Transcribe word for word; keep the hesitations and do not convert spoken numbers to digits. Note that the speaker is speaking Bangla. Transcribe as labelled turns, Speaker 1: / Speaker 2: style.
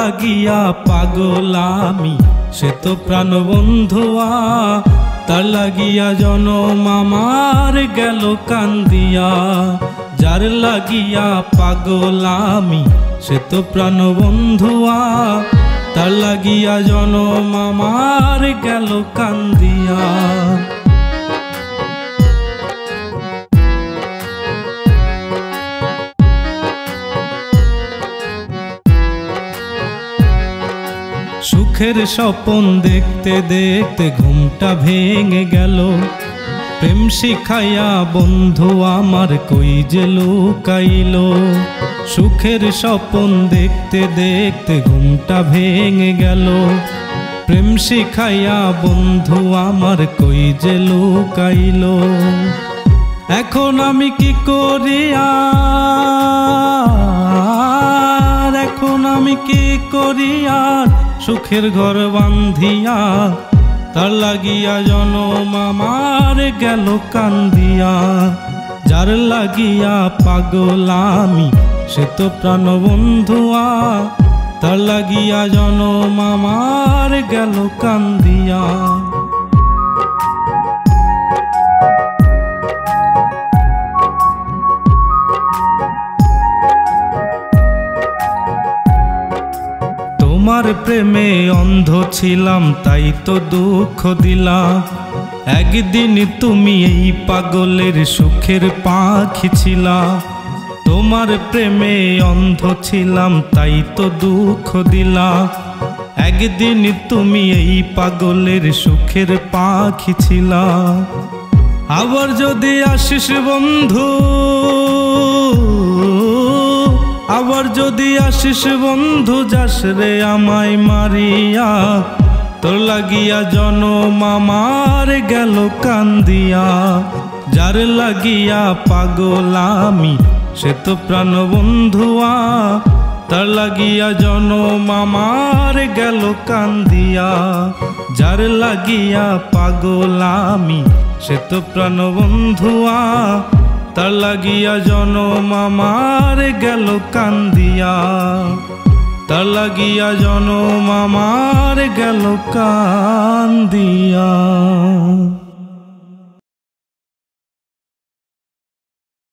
Speaker 1: লাগিয়া পাগল আমি, সে তো প্রাণ বন্ধুয়া। তার লাগিয়া জনম আমার গেল কান্দিয়া। যার লাগিয়া পাগল আমি, সে তো প্রাণ বন্ধুয়া। তার লাগিয়া জনম আমার গেল কান্দিয়া। সুখের স্বপন দেখতে দেখতে ঘুমটা ভেঙে গেল। প্রেম শিখাইয়া বন্ধু আমার কই যে লুকাইল। সুখের স্বপন দেখতে দেখতে ঘুমটা ভেঙে গেল। প্রেম শিখাইয়া বন্ধু আমার কই যে লুকাইল। এখন আমি কি করিয়া, এখন আমি কি করিয়া সুখের ঘর বান্ধিয়া। তার লাগিয়া জনম আমার গেল কান্দিয়া। যার লাগিয়া পাগল আমি, সে তো প্রাণ বন্ধুয়া। তার লাগিয়া জনম আমার গেল কান্দিয়া। তোমার প্রেমে অন্ধ ছিলাম, তাই তো দুঃখ দিলা। একদিন তুমি এই পাগলের সুখের পাখি ছিলা। তোমার প্রেমে অন্ধ ছিলাম, তাই তো দুঃখ দিলা। একদিন তুমি এই পাগলের সুখের পাখি ছিলা। আবার যদি আসিস বন্ধু, আবার যদি আসিস বন্ধু, যাস রে আমায় মারিয়া। তোর লাগিয়া জনম আমার গেল কান্দিয়া। যার লাগিয়া পাগল আমি, সে তো প্রাণ বন্ধুয়া। তার লাগিয়া জনম আমার গেল কান্দিয়া। যার লাগিয়া পাগল আমি, সে তো প্রাণ বন্ধুয়া। তার লাগিয়া জনম আমার গেল কান্দিয়া। তার লাগিয়া জনম আমার গেল কান্দিয়া।